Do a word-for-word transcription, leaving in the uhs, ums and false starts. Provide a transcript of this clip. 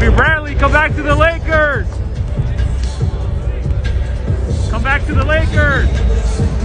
you. Bradley, come back to the Lakers. Come back to the Lakers.